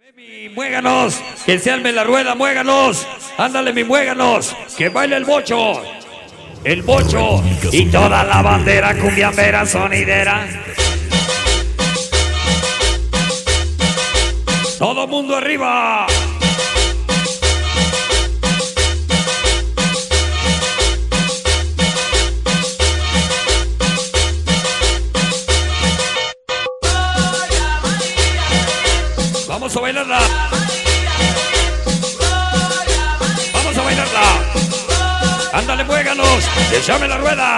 Mi muéganos, que se arme la rueda, muéganos. Ándale mi muéganos, que baile el bocho y toda la bandera cumbiambera sonidera. Todo mundo arriba. Vamos a bailarla. Vamos a bailarla. Ándale, muéganos. Échame la rueda.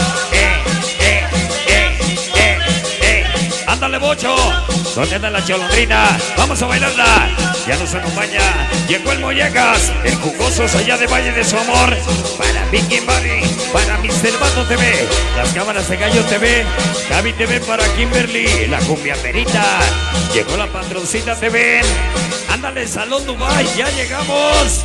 Ándale, bocho. ¿Dónde anda la cholondrina? Vamos a bailarla. Ya nos acompaña. Llegó el Mollegas, el jugosos allá de Valle de su Amor. Para Vicky Barry, para Mr. Vato TV, las cámaras de Gallo TV, Gaby TV para Kimberly, la cumbiamberita. Llegó la patroncita TV. Ándale, Salón Dubai, ya llegamos.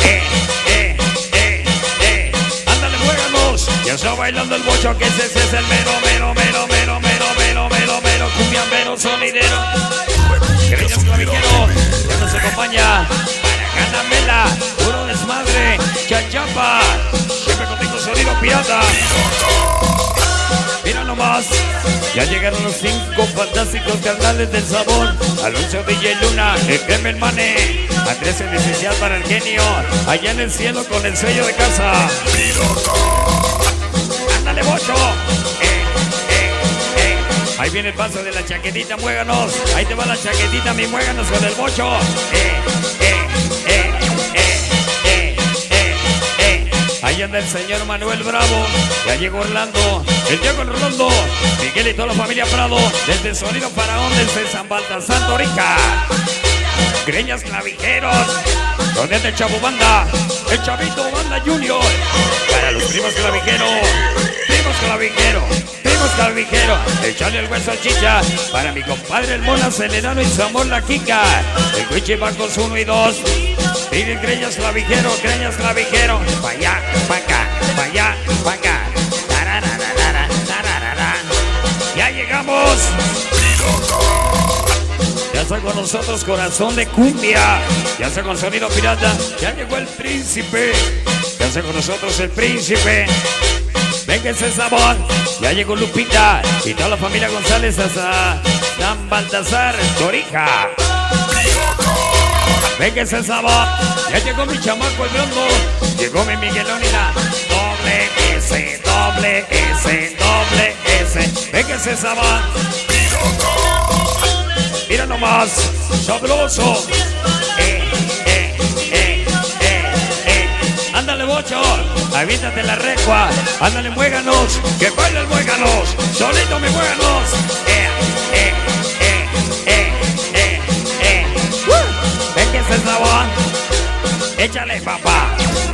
Ándale, muéganos. Ya está bailando el bocho, que ese es el mero cumbiambero sonidero. Greñas Clavijero, ya nos acompaña para Ganamela, puro desmadre, Chachapa, siempre contigo sonido pirata. Mira nomás, ya llegaron los 5 fantásticos carnales del sabor. Alonso DJ Luna, el Clemen Mane, Andrés el licenciado para el genio, allá en el cielo con el sello de casa. Ándale, bocho. Ahí viene el paso de la chaquetita, muéganos. Ahí te va la chaquetita, mi muéganos con el bocho. Ahí anda el señor Manuel Bravo. Ya llegó Orlando, el Diego Rolando, Miguel y toda la familia Prado. Desde el sonido faraón desde San Baltasar, Dorica. Greñas Clavijeros. ¿Dónde anda el Chavo Banda? El Chavito Banda Junior. Para los primos clavijeros. Primos clavijeros. Echale el hueso al chicha. Para mi compadre el Mona Celerano y su amor la Kika. El Wichi Bancos 1 y 2. Miren, Greñas Clavijero. Pa' allá, pa' acá, pa' allá, pa' acá. Ya llegamos. Ya está con nosotros Corazón de Cumbia. Ya está con sonido pirata. Ya llegó el príncipe. Ya está con nosotros el príncipe. Venga ese sabor. Ya llegó Lupita y toda la familia González hasta San Baltasar, Dorica. Venga ese sabor. Ya llegó mi chamaco el blondo. Llegó mi Miguelónina. Doble S. Venga ese sabor. Mira nomás, sabroso. Ándale, bocho, aviéntate la recua. Ándale, muéganos, que baila el muéganos. Solito mi muéganos. Ven que ese sabor. Échale, papá.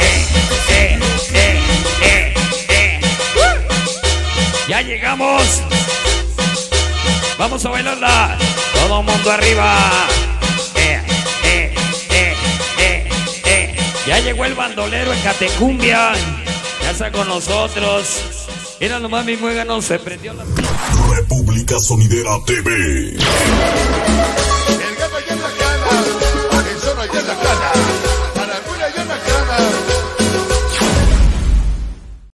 Ya llegamos. Vamos a bailarla. Todo mundo arriba. Ya llegó el bandolero en Catecumbia. Ya está con nosotros. Mira nomás mi muéganos, se prendió la... República Sonidera TV.